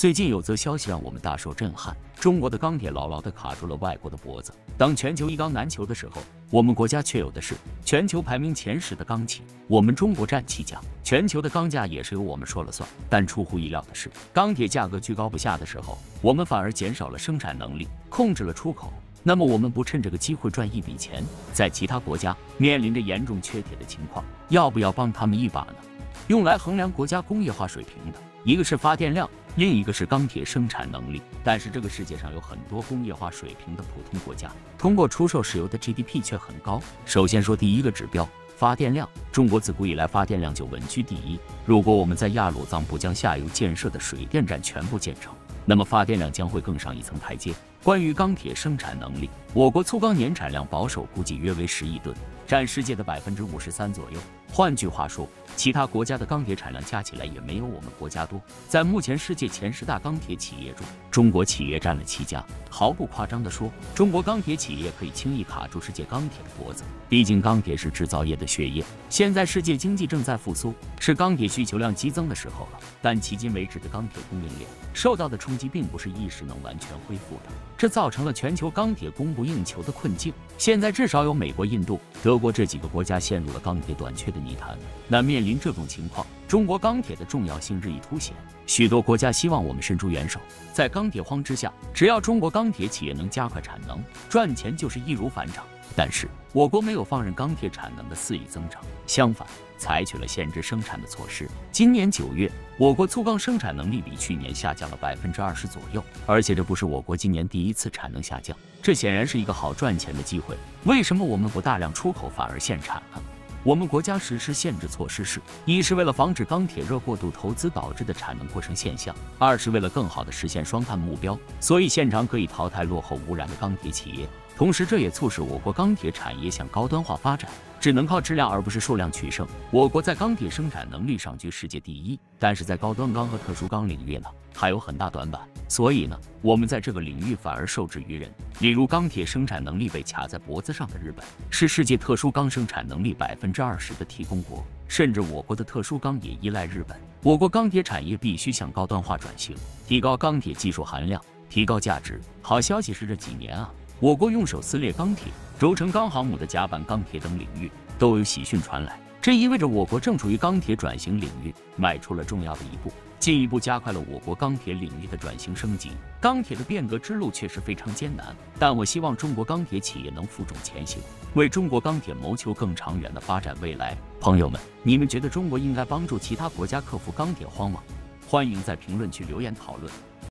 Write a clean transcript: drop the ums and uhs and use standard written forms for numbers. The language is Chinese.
最近有则消息让我们大受震撼，中国的钢铁牢牢地卡住了外国的脖子。当全球一钢难求的时候，我们国家却有的是全球排名前10的钢企，我们中国占7家，全球的钢价也是由我们说了算。但出乎意料的是，钢铁价格居高不下的时候，我们反而减少了生产能力，控制了出口。那么我们不趁这个机会赚一笔钱，在其他国家面临着严重缺铁的情况，要不要帮他们一把呢？用来衡量国家工业化水平的，一个是发电量，另一个是钢铁生产能力。但是这个世界上有很多工业化水平的普通国家，通过出售石油的 GDP 却很高。首先说第一个指标，发电量，中国自古以来发电量就稳居第一。如果我们在亚鲁藏布江下游建设的水电站全部建成，那么发电量将会更上一层台阶。关于钢铁生产能力，我国粗钢年产量保守估计约为10亿吨，占世界的53%左右。换句话说，其他国家的钢铁产量加起来也没有我们国家多。在目前世界前10大钢铁企业中，中国企业占了7家。毫不夸张地说，中国钢铁企业可以轻易卡住世界钢铁的脖子。毕竟钢铁是制造业的血液，现在世界经济正在复苏，是钢铁需求量激增的时候了。但迄今为止的钢铁供应链受到的冲击并不是一时能完全恢复的，这造成了全球钢铁供不应求的困境。现在至少有美国、印度、德国这几个国家陷入了钢铁短缺的泥潭。那面临这种情况，中国钢铁的重要性日益凸显，许多国家希望我们伸出援手。在钢铁荒之下，只要中国钢铁企业能加快产能，赚钱就是易如反掌。但是我国没有放任钢铁产能的肆意增长，相反采取了限制生产的措施。今年9月，我国粗钢生产能力比去年下降了20%左右，而且这不是我国今年第一次产能下降，这显然是一个好赚钱的机会。为什么我们不大量出口反而限产呢？我们国家实施限制措施是：一是为了防止钢铁热过度投资导致的产能过剩现象；二是为了更好地实现双碳目标，所以现场可以淘汰落后污染的钢铁企业。同时，这也促使我国钢铁产业向高端化发展，只能靠质量而不是数量取胜。我国在钢铁生产能力上居世界第一，但是在高端钢和特殊钢领域呢，还有很大短板。所以呢，我们在这个领域反而受制于人。例如，钢铁生产能力被卡在脖子上的日本，是世界特殊钢生产能力20%的提供国，甚至我国的特殊钢也依赖日本。我国钢铁产业必须向高端化转型，提高钢铁技术含量，提高价值。好消息是这几年啊，我国用手撕裂钢铁、轴承钢航母的甲板钢铁等领域都有喜讯传来，这意味着我国正处于钢铁转型领域迈出了重要的一步，进一步加快了我国钢铁领域的转型升级。钢铁的变革之路确实非常艰难，但我希望中国钢铁企业能负重前行，为中国钢铁谋求更长远的发展未来。朋友们，你们觉得中国应该帮助其他国家克服钢铁荒吗？欢迎在评论区留言讨论。